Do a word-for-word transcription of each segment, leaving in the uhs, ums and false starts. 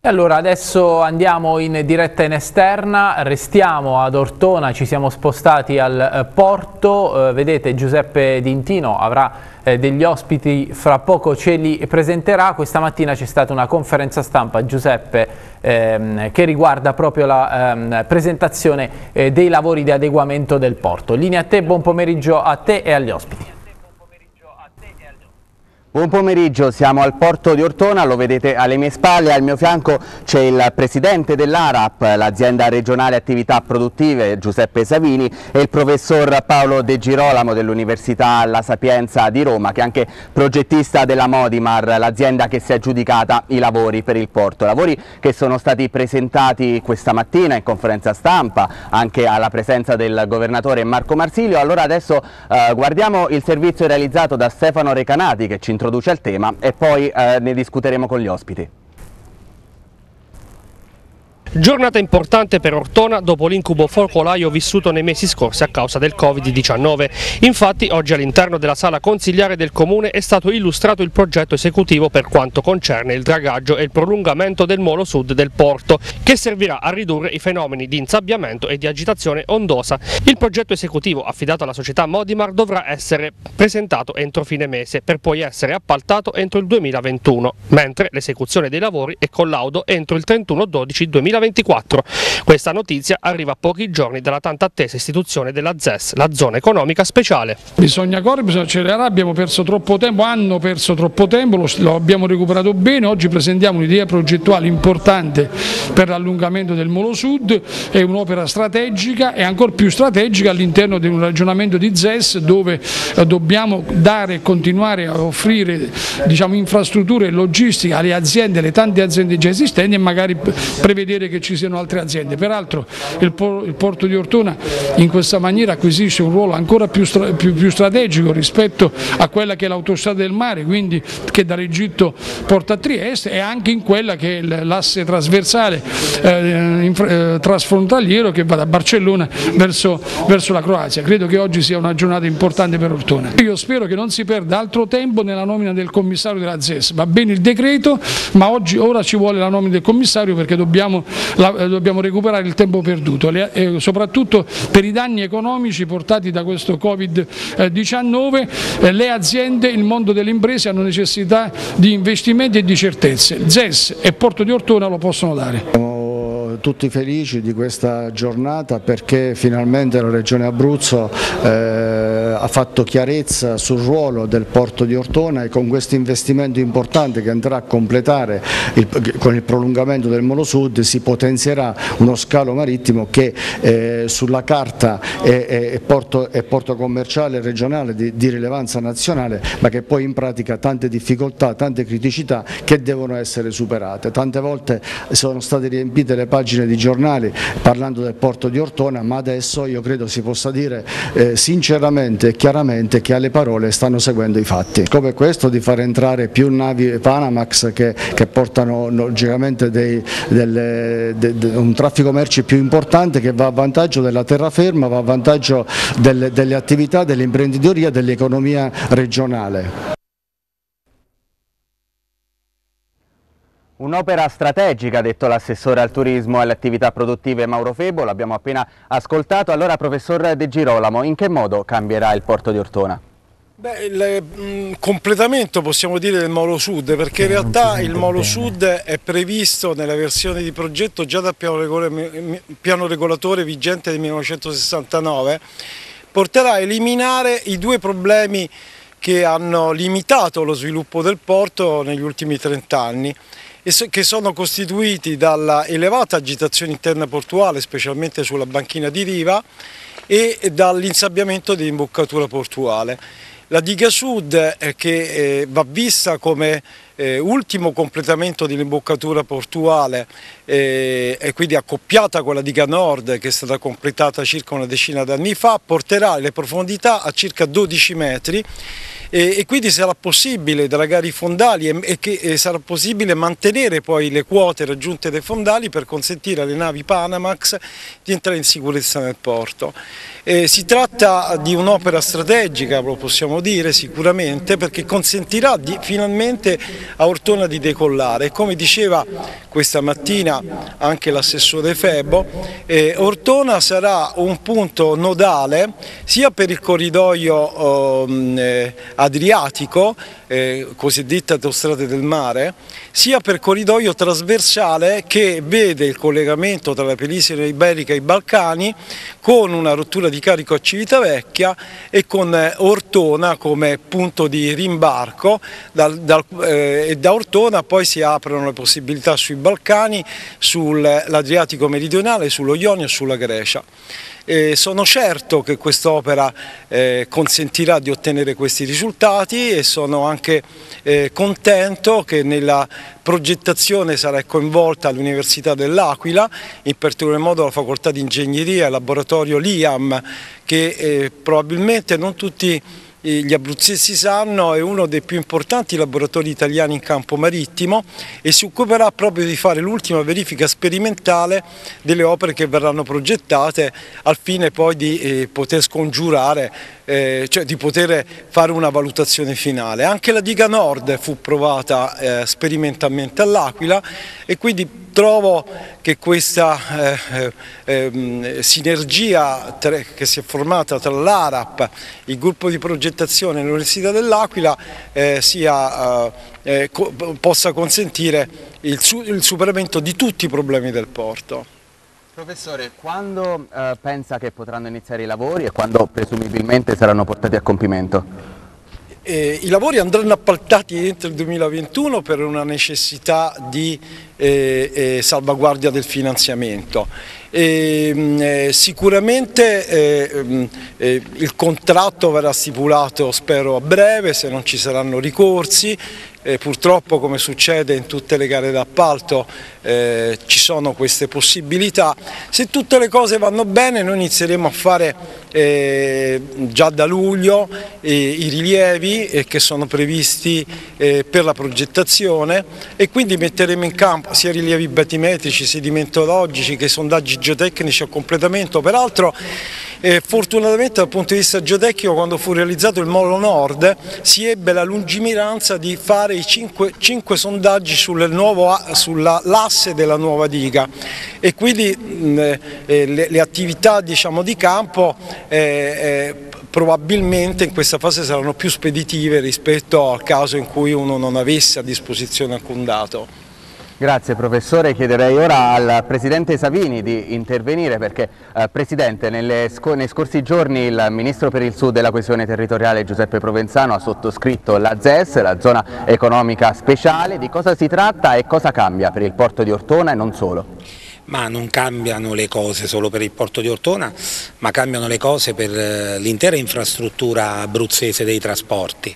E allora adesso andiamo in diretta in esterna, restiamo ad Ortona, ci siamo spostati al eh, porto, eh, vedete Giuseppe D'Intino avrà eh, degli ospiti, fra poco ce li presenterà. Questa mattina c'è stata una conferenza stampa, Giuseppe, ehm, che riguarda proprio la ehm, presentazione eh, dei lavori di adeguamento del porto. Linea a te, buon pomeriggio a te e agli ospiti. Buon pomeriggio, siamo al porto di Ortona, lo vedete alle mie spalle, al mio fianco c'è il presidente dell'ARAP, l'azienda regionale attività produttive, Giuseppe Savini, e il professor Paolo De Girolamo dell'Università La Sapienza di Roma, che è anche progettista della Modimar, l'azienda che si è aggiudicata i lavori per il porto. Lavori che sono stati presentati questa mattina in conferenza stampa, anche alla presenza del governatore Marco Marsilio. Allora adesso eh, guardiamo il servizio realizzato da Stefano Recanati, che ci introduce al tema, e poi eh, ne discuteremo con gli ospiti. Giornata importante per Ortona dopo l'incubo focolaio vissuto nei mesi scorsi a causa del Covid diciannove. Infatti oggi all'interno della sala consigliare del Comune è stato illustrato il progetto esecutivo per quanto concerne il dragaggio e il prolungamento del molo sud del porto, che servirà a ridurre i fenomeni di insabbiamento e di agitazione ondosa. Il progetto esecutivo affidato alla società Modimar dovrà essere presentato entro fine mese per poi essere appaltato entro il duemilaventuno, mentre l'esecuzione dei lavori è collaudo entro il trentuno dicembre duemilaventiquattro. Questa notizia arriva a pochi giorni dalla tanto attesa istituzione della Z E S, la zona economica speciale. Bisogna correre, bisogna accelerare, abbiamo perso troppo tempo, hanno perso troppo tempo, lo, lo abbiamo recuperato bene. Oggi presentiamo un'idea progettuale importante per l'allungamento del molo sud, è un'opera strategica e ancora più strategica all'interno di un ragionamento di Z E S dove eh, dobbiamo dare e continuare a offrire, diciamo, infrastrutture e logistica alle aziende, alle tante aziende già esistenti, e magari prevedere che ci siano altre aziende. Peraltro il, por il porto di Ortona in questa maniera acquisisce un ruolo ancora più, più, più strategico rispetto a quella che è l'autostrada del mare, quindi che dall'Egitto porta a Trieste, e anche in quella che è l'asse trasversale eh, eh, trasfrontaliero che va da Barcellona verso, verso la Croazia. Credo che oggi sia una giornata importante per Ortona. Io spero che non si perda altro tempo nella nomina del commissario della Z E S. Va bene il decreto, ma oggi ora ci vuole la nomina del commissario, perché dobbiamo La, dobbiamo recuperare il tempo perduto, le, eh, soprattutto per i danni economici portati da questo Covid diciannove. Eh, le aziende, il mondo delle imprese hanno necessità di investimenti e di certezze. Z E S e Porto di Ortona lo possono dare. Tutti felici di questa giornata perché finalmente la Regione Abruzzo eh, ha fatto chiarezza sul ruolo del porto di Ortona, e con questo investimento importante che andrà a completare il, con il prolungamento del molo sud si potenzierà uno scalo marittimo che eh, sulla carta è, è, è, porto, è porto commerciale regionale di, di rilevanza nazionale, ma che poi in pratica ha tante difficoltà, tante criticità che devono essere superate. Tante volte sono state riempite le pagine di giornali parlando del porto di Ortona, ma adesso io credo si possa dire eh, sinceramente e chiaramente che alle parole stanno seguendo i fatti, come questo di far entrare più navi Panamax che, che portano logicamente dei, delle, de, de, un traffico merci più importante, che va a vantaggio della terraferma, va a vantaggio delle, delle attività, dell'imprenditoria, dell'economia regionale. Un'opera strategica, ha detto l'assessore al turismo e alle attività produttive Mauro Febo, l'abbiamo appena ascoltato. Allora, professor De Girolamo, in che modo cambierà il porto di Ortona? Beh, il mh, completamento possiamo dire del molo sud, perché in realtà il molo sud è previsto nella versione di progetto già dal piano regolatore, piano regolatore vigente del millenovecentosessantanove, porterà a eliminare i due problemi che hanno limitato lo sviluppo del porto negli ultimi trent'anni, che sono costituiti dalla elevata agitazione interna portuale, specialmente sulla banchina di riva, e dall'insabbiamento dell'imboccatura portuale. La diga sud, eh, che eh, va vista come eh, ultimo completamento dell'imboccatura portuale, eh, e quindi accoppiata con la diga nord, che è stata completata circa una decina d'anni fa, porterà le profondità a circa dodici metri, e, e quindi sarà possibile dragare i fondali e, e che e sarà possibile mantenere poi le quote raggiunte dai fondali per consentire alle navi Panamax di entrare in sicurezza nel porto. Eh, si tratta di un'opera strategica, lo possiamo dire sicuramente, perché consentirà di, finalmente a Ortona di decollare. E come diceva questa mattina anche l'assessore Febo, eh, Ortona sarà un punto nodale sia per il corridoio eh, adriatico, eh, cosiddette autostrade del mare, sia per corridoio trasversale che vede il collegamento tra la penisola iberica e i Balcani, con una rottura di carico a Civitavecchia e con Ortona come punto di rimbarco, dal, dal, eh, e da Ortona poi si aprono le possibilità sui Balcani, sull'Adriatico meridionale, sullo Ionio e sulla Grecia. E sono certo che quest'opera eh, consentirà di ottenere questi risultati e sono anche eh, contento che nella progettazione sarà coinvolta l'Università dell'Aquila, in particolar modo la Facoltà di Ingegneria e il laboratorio LIAM, che eh, probabilmente non tutti gli abruzzesi sanno, è uno dei più importanti laboratori italiani in campo marittimo e si occuperà proprio di fare l'ultima verifica sperimentale delle opere che verranno progettate al fine poi di eh, poter scongiurare, eh, cioè di poter fare una valutazione finale. Anche la diga nord fu provata eh, sperimentalmente all'Aquila e quindi trovo che questa eh, eh, sinergia tra, che si è formata tra l'ARAP, il gruppo di progettazione e l'Università dell'Aquila eh, sia, eh, co possa consentire il, su il superamento di tutti i problemi del porto. Professore, quando eh, pensa che potranno iniziare i lavori e quando presumibilmente saranno portati a compimento? Eh, I lavori andranno appaltati entro il duemilaventuno per una necessità di eh, eh, salvaguardia del finanziamento. E, eh, sicuramente eh, eh, il contratto verrà stipulato, spero, a breve, se non ci saranno ricorsi. Eh, purtroppo, come succede in tutte le gare d'appalto, eh, ci sono queste possibilità. Se tutte le cose vanno bene, noi inizieremo a fare eh, già da luglio eh, i rilievi eh, che sono previsti eh, per la progettazione e quindi metteremo in campo sia rilievi batimetrici, sedimentologici che sondaggi geotecnici a completamento. Peraltro, eh, fortunatamente dal punto di vista geotecnico, quando fu realizzato il Molo Nord si ebbe la lungimiranza di fare i cinque, cinque sondaggi sull'asse della nuova diga e quindi mh, eh, le, le attività, diciamo, di campo eh, eh, probabilmente in questa fase saranno più speditive rispetto al caso in cui uno non avesse a disposizione alcun dato. Grazie professore, chiederei ora al Presidente Savini di intervenire perché eh, Presidente, nelle sc nei scorsi giorni il Ministro per il Sud e la Coesione Territoriale Giuseppe Provenzano ha sottoscritto la Z E S, la Zona Economica Speciale. Di cosa si tratta e cosa cambia per il porto di Ortona e non solo? Ma non cambiano le cose solo per il porto di Ortona, ma cambiano le cose per l'intera infrastruttura abruzzese dei trasporti.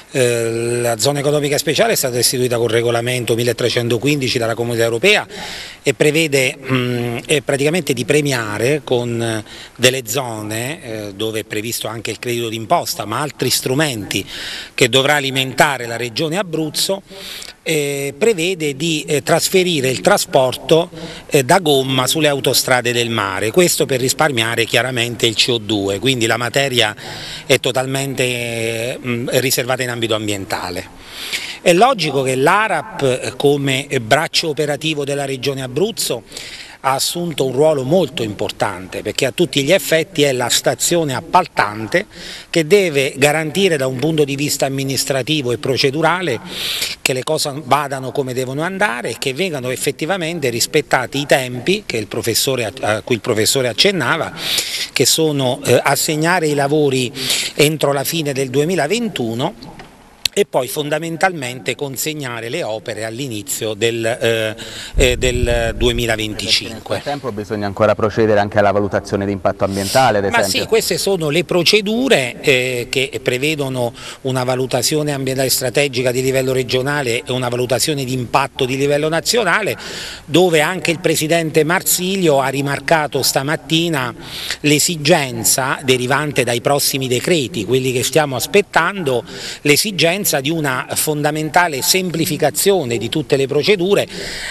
Eh, la zona economica speciale è stata istituita con il regolamento milletrecentoquindici dalla Comunità Europea e prevede mh, eh, praticamente di premiare con delle zone eh, dove è previsto anche il credito d'imposta, ma altri strumenti che dovrà alimentare la Regione Abruzzo. Eh, prevede di eh, trasferire il trasporto eh, da gomma sulle autostrade del mare, questo per risparmiare chiaramente il C O due, quindi la materia è totalmente eh, mh, riservata in ambito ambientale. È logico che l'ARAP eh, come braccio operativo della Regione Abruzzo ha assunto un ruolo molto importante perché a tutti gli effetti è la stazione appaltante che deve garantire da un punto di vista amministrativo e procedurale che le cose vadano come devono andare e che vengano effettivamente rispettati i tempi che il professore, a cui il professore accennava, che sono eh, assegnare i lavori entro la fine del duemilaventuno e poi fondamentalmente consegnare le opere all'inizio del, eh, eh, del duemilaventicinque. Nel frattempo bisogna ancora procedere anche alla valutazione di impatto ambientale, ad esempio. Ma sì, queste sono le procedure eh, che prevedono una valutazione ambientale strategica di livello regionale e una valutazione di impatto di livello nazionale, dove anche il Presidente Marsilio ha rimarcato stamattina l'esigenza derivante dai prossimi decreti, quelli che stiamo aspettando, l'esigenza l'esigenza di una fondamentale semplificazione di tutte le procedure,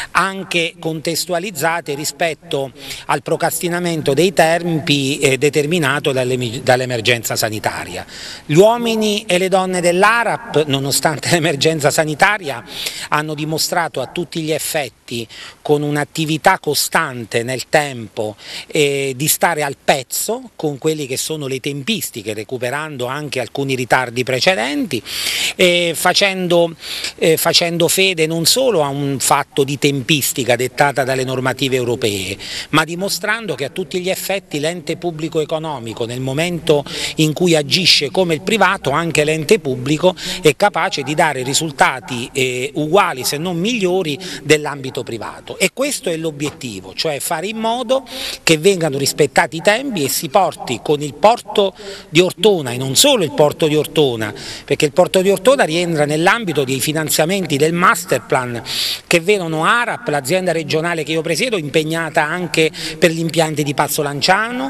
anche contestualizzate rispetto al procrastinamento dei tempi eh, determinato dall'emergenza sanitaria. Gli uomini e le donne dell'ARAP, nonostante l'emergenza sanitaria, hanno dimostrato a tutti gli effetti, con un'attività costante nel tempo, eh, di stare al pezzo con quelli che sono le tempistiche, recuperando anche alcuni ritardi precedenti, eh, facendo, eh, facendo fede non solo a un fatto di tempistica dettata dalle normative europee, ma dimostrando che a tutti gli effetti l'ente pubblico economico, nel momento in cui agisce come il privato, anche l'ente pubblico è capace di dare risultati eh, uguali se non migliori dell'ambito privato, e questo è l'obiettivo, cioè fare in modo che vengano rispettati i tempi e si porti con il porto di Ortona, e non solo il porto di Ortona, perché il porto di Ortona rientra nell'ambito dei finanziamenti del master plan che vedono ARAP, l'azienda regionale che io presiedo, impegnata anche per gli impianti di Passo Lanciano,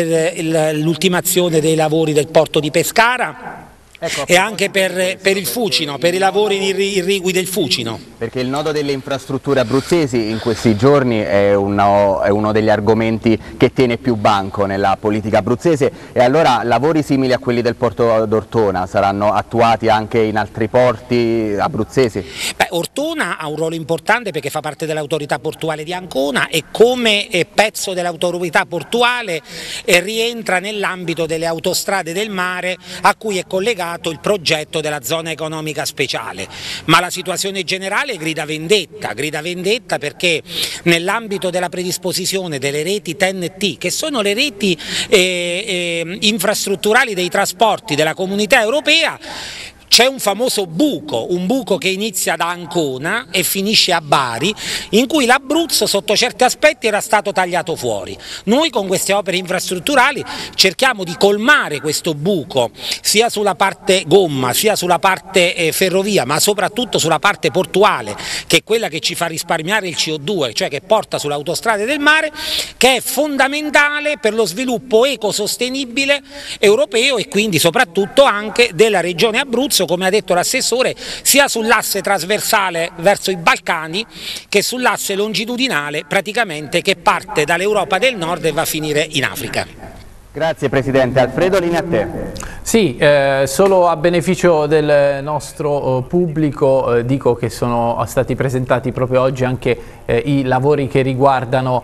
per l'ultimazione dei lavori del porto di Pescara. Ecco, e anche per, per il Fucino, per i lavori irrigui del Fucino. Perché il nodo delle infrastrutture abruzzesi in questi giorni è uno, è uno degli argomenti che tiene più banco nella politica abruzzese, e allora lavori simili a quelli del porto d'Ortona saranno attuati anche in altri porti abruzzesi? Beh, Ortona ha un ruolo importante perché fa parte dell'autorità portuale di Ancona, e come pezzo dell'autorità portuale eh, rientra nell'ambito delle autostrade del mare a cui è collegato il progetto della zona economica speciale, ma la situazione generale grida vendetta, grida vendetta perché nell'ambito della predisposizione delle reti T N T, che sono le reti eh, eh, infrastrutturali dei trasporti della Comunità Europea, c'è un famoso buco, un buco che inizia da Ancona e finisce a Bari, in cui l'Abruzzo sotto certi aspetti era stato tagliato fuori. Noi con queste opere infrastrutturali cerchiamo di colmare questo buco, sia sulla parte gomma, sia sulla parte eh, ferrovia, ma soprattutto sulla parte portuale, che è quella che ci fa risparmiare il C O due, cioè che porta sulle autostrade del mare, che è fondamentale per lo sviluppo ecosostenibile europeo e quindi soprattutto anche della regione Abruzzo, come ha detto l'assessore, sia sull'asse trasversale verso i Balcani che sull'asse longitudinale praticamente che parte dall'Europa del Nord e va a finire in Africa. Grazie Presidente. Alfredo, linea a te. Sì, eh, solo a beneficio del nostro eh, pubblico eh, dico che sono stati presentati proprio oggi anche eh, i lavori che riguardano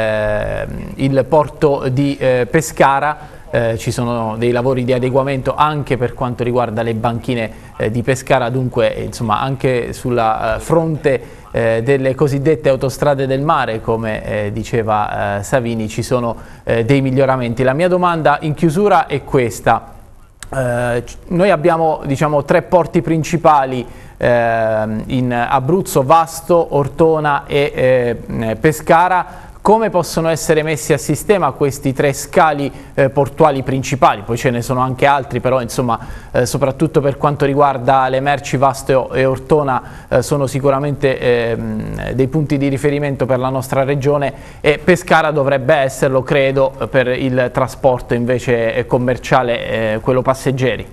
eh, il porto di eh, Pescara. Eh, ci sono dei lavori di adeguamento anche per quanto riguarda le banchine eh, di Pescara, dunque eh, insomma anche sulla eh, fronte eh, delle cosiddette autostrade del mare, come eh, diceva eh, Savini, ci sono eh, dei miglioramenti. La mia domanda in chiusura è questa: eh, noi abbiamo, diciamo, tre porti principali eh, in Abruzzo: Vasto, Ortona e eh, Pescara. Come possono essere messi a sistema questi tre scali eh, portuali principali? Poi ce ne sono anche altri, però insomma eh, soprattutto per quanto riguarda le merci Vasto e Ortona eh, sono sicuramente eh, dei punti di riferimento per la nostra regione, e Pescara dovrebbe esserlo, credo, per il trasporto invece commerciale, eh, quello passeggeri.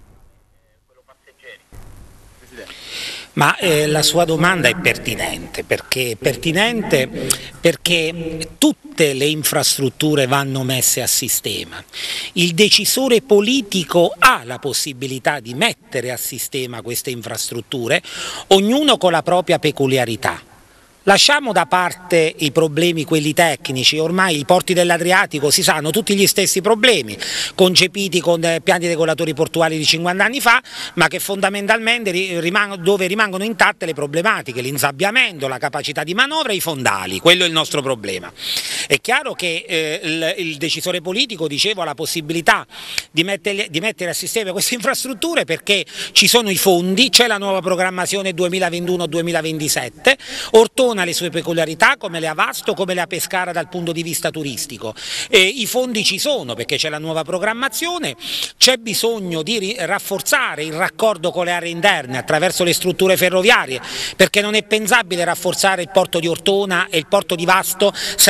Ma eh, la sua domanda è pertinente, perché, pertinente perché tutte le infrastrutture vanno messe a sistema. Il decisore politico ha la possibilità di mettere a sistema queste infrastrutture, ognuno con la propria peculiarità. Lasciamo da parte i problemi, quelli tecnici, ormai i porti dell'Adriatico si sanno tutti gli stessi problemi, concepiti con piani regolatori portuali di cinquanta anni fa, ma che fondamentalmente rimangono, dove rimangono intatte le problematiche, l'insabbiamento, la capacità di manovra e i fondali, quello è il nostro problema. È chiaro che eh, il, il decisore politico, dicevo, ha la possibilità di mettere, di mettere a sistema queste infrastrutture perché ci sono i fondi, c'è la nuova programmazione duemilaventuno duemilaventisette, Ortona ha le sue peculiarità come le ha Vasto, come le ha Pescara dal punto di vista turistico. E i fondi ci sono perché c'è la nuova programmazione, c'è bisogno di rafforzare il raccordo con le aree interne attraverso le strutture ferroviarie, perché non è pensabile rafforzare il porto di Ortona e il porto di Vasto senza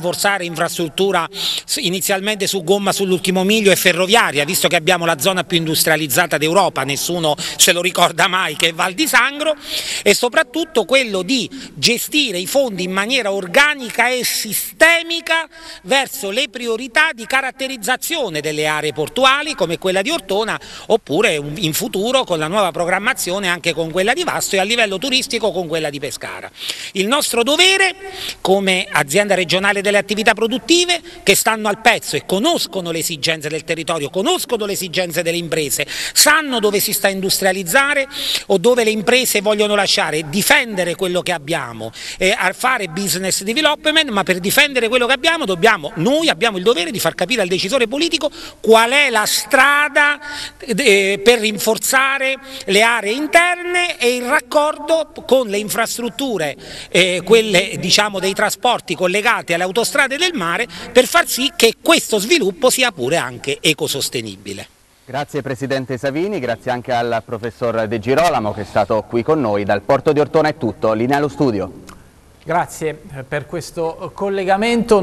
rafforzare infrastruttura inizialmente su gomma sull'ultimo miglio e ferroviaria, visto che abbiamo la zona più industrializzata d'Europa, nessuno se lo ricorda mai, che è Val di Sangro, e soprattutto quello di gestire i fondi in maniera organica e sistemica verso le priorità di caratterizzazione delle aree portuali come quella di Ortona, oppure in futuro con la nuova programmazione anche con quella di Vasto e a livello turistico con quella di Pescara. Il nostro dovere come azienda regionale delle attività produttive, che stanno al pezzo e conoscono le esigenze del territorio, conoscono le esigenze delle imprese, sanno dove si sta a industrializzare o dove le imprese vogliono lasciare, difendere quello che abbiamo e a fare business development, ma per difendere quello che abbiamo dobbiamo, noi abbiamo il dovere di far capire al decisore politico qual è la strada eh, per rinforzare le aree interne e il raccordo con le infrastrutture, eh, quelle diciamo dei trasporti collegati alle autostrade del mare, per far sì che questo sviluppo sia pure anche ecosostenibile. Grazie Presidente Savini, grazie anche al Professor De Girolamo che è stato qui con noi. Dal Porto di Ortona è tutto, linea allo studio. Grazie per questo collegamento.